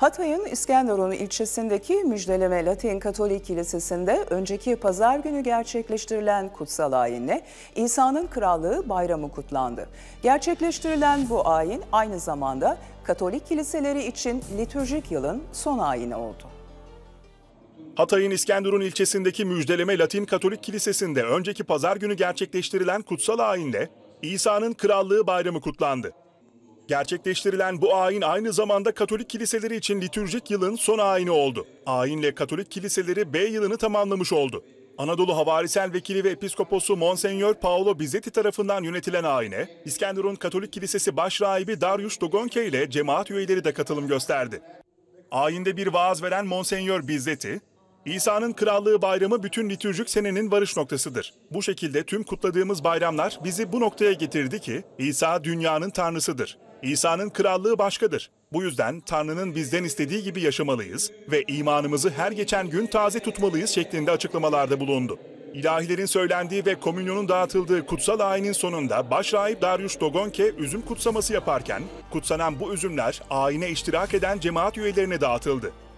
Hatay'ın İskenderun ilçesindeki Müjdeleme Latin Katolik Kilisesi'nde önceki pazar günü gerçekleştirilen kutsal ayinle İsa'nın Krallığı Bayramı kutlandı. Gerçekleştirilen bu ayin aynı zamanda Katolik kiliseleri için litürjik yılın son ayini oldu. Hatay'ın İskenderun ilçesindeki Müjdeleme Latin Katolik Kilisesi'nde önceki pazar günü gerçekleştirilen kutsal ayinle İsa'nın Krallığı Bayramı kutlandı. Gerçekleştirilen bu ayin aynı zamanda Katolik kiliseleri için litürjik yılın son ayini oldu. Ayinle Katolik kiliseleri B yılını tamamlamış oldu. Anadolu Havarisel Vekili ve Episkoposu Monsenyor Paolo Bizzetti tarafından yönetilen ayine, İskenderun Katolik Kilisesi Başrahibi Darius Dogonke ile cemaat üyeleri de katılım gösterdi. Ayinde bir vaaz veren Monsenyor Bizzetti, İsa'nın Krallığı Bayramı bütün litürjik senenin varış noktasıdır. Bu şekilde tüm kutladığımız bayramlar bizi bu noktaya getirdi ki İsa dünyanın Tanrısıdır. İsa'nın krallığı başkadır. Bu yüzden Tanrı'nın bizden istediği gibi yaşamalıyız ve imanımızı her geçen gün taze tutmalıyız şeklinde açıklamalarda bulundu. İlahilerin söylendiği ve komünyonun dağıtıldığı kutsal ayinin sonunda Başrahip Darius Dogonke üzüm kutsaması yaparken kutsanan bu üzümler ayine iştirak eden cemaat üyelerine dağıtıldı.